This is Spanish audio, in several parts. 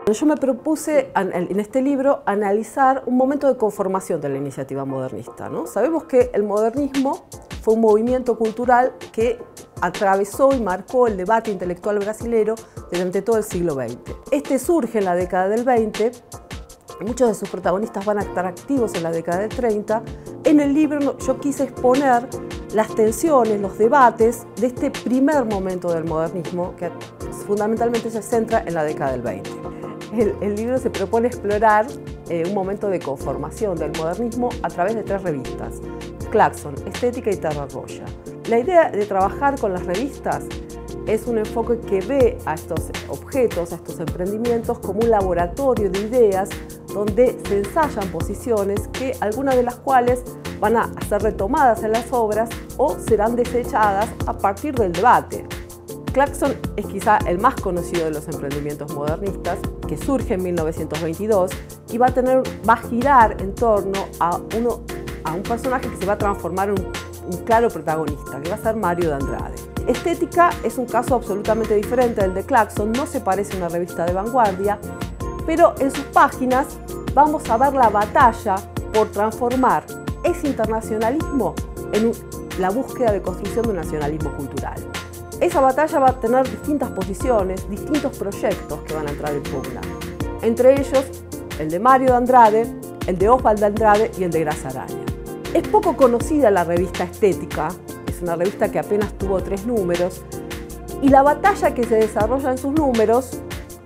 Yo me propuse en este libro analizar un momento de conformación de la iniciativa modernista, ¿no? Sabemos que el modernismo fue un movimiento cultural que atravesó y marcó el debate intelectual brasilero durante todo el siglo XX. Este surge en la década del 20, muchos de sus protagonistas van a estar activos en la década del 30. En el libro yo quise exponer las tensiones, los debates de este primer momento del modernismo que fundamentalmente se centra en la década del 20. El libro se propone explorar un momento de conformación del modernismo a través de 3 revistas: Claxon, Estética y Terra Roja. La idea de trabajar con las revistas es un enfoque que ve a estos objetos, a estos emprendimientos, como un laboratorio de ideas donde se ensayan posiciones que algunas de las cuales van a ser retomadas en las obras o serán desechadas a partir del debate. Claxon es quizá el más conocido de los emprendimientos modernistas, que surge en 1922 y va a girar en torno a un personaje que se va a transformar en un claro protagonista, que va a ser Mário de Andrade. Estética es un caso absolutamente diferente del de Claxon, no se parece a una revista de vanguardia, pero en sus páginas vamos a ver la batalla por transformar ese internacionalismo en la búsqueda de construcción de un nacionalismo cultural. Esa batalla va a tener distintas posiciones, distintos proyectos que van a entrar en pugna. Entre ellos, el de Mário de Andrade, el de Oswald de Andrade y el de Graça-Aranha. Es poco conocida la revista Estética, es una revista que apenas tuvo 3 números, y la batalla que se desarrolla en sus números,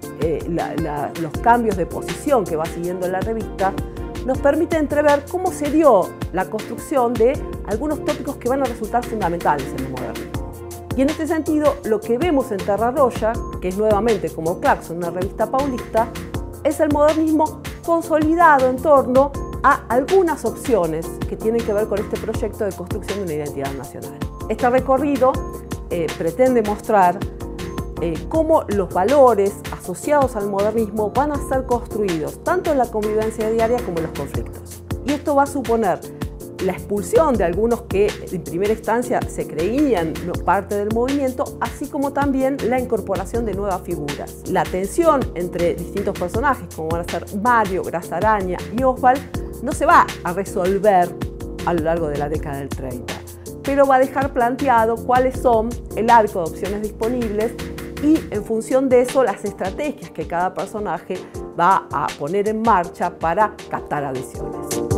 los cambios de posición que va siguiendo la revista, nos permite entrever cómo se dio la construcción de algunos tópicos que van a resultar fundamentales en el modernismo. Y en este sentido, lo que vemos en Terra Roja, que es nuevamente como Claxon, una revista paulista, es el modernismo consolidado en torno a algunas opciones que tienen que ver con este proyecto de construcción de una identidad nacional. Este recorrido pretende mostrar cómo los valores asociados al modernismo van a ser construidos tanto en la convivencia diaria como en los conflictos. Y esto va a suponer la expulsión de algunos que en primera instancia se creían parte del movimiento, así como también la incorporación de nuevas figuras. La tensión entre distintos personajes, como van a ser Mário, Graça-Aranha y Oswald, no se va a resolver a lo largo de la década del 30, pero va a dejar planteado cuáles son el arco de opciones disponibles y, en función de eso, las estrategias que cada personaje va a poner en marcha para captar adhesiones.